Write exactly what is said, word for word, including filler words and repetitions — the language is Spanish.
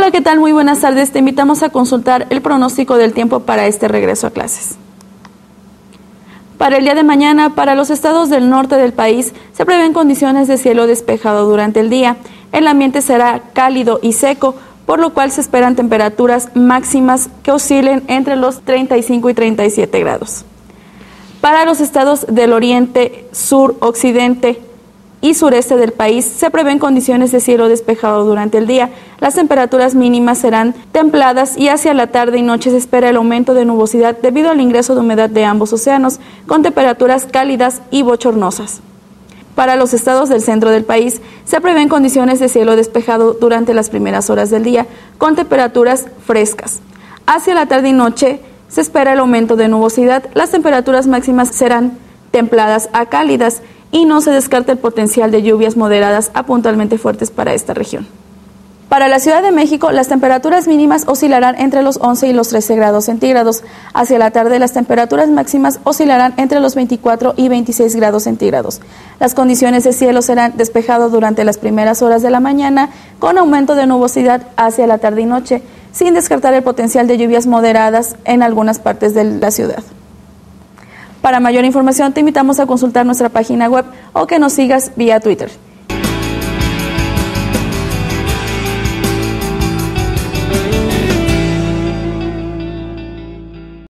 Hola, ¿qué tal? Muy buenas tardes. Te invitamos a consultar el pronóstico del tiempo para este regreso a clases. Para el día de mañana, para los estados del norte del país, se prevén condiciones de cielo despejado durante el día. El ambiente será cálido y seco, por lo cual se esperan temperaturas máximas que oscilen entre los treinta y cinco y treinta y siete grados. Para los estados del oriente, sur, occidente y sureste del país, se prevén condiciones de cielo despejado durante el día. Las temperaturas mínimas serán templadas y hacia la tarde y noche se espera el aumento de nubosidad debido al ingreso de humedad de ambos océanos, con temperaturas cálidas y bochornosas. Para los estados del centro del país, se prevén condiciones de cielo despejado durante las primeras horas del día, con temperaturas frescas. Hacia la tarde y noche se espera el aumento de nubosidad. Las temperaturas máximas serán templadas a cálidas y no se descarta el potencial de lluvias moderadas a puntualmente fuertes para esta región. Para la Ciudad de México, las temperaturas mínimas oscilarán entre los once y los trece grados centígrados. Hacia la tarde, las temperaturas máximas oscilarán entre los veinticuatro y veintiséis grados centígrados. Las condiciones de cielo serán despejado durante las primeras horas de la mañana, con aumento de nubosidad hacia la tarde y noche, sin descartar el potencial de lluvias moderadas en algunas partes de la ciudad. Para mayor información, te invitamos a consultar nuestra página web o que nos sigas vía Twitter.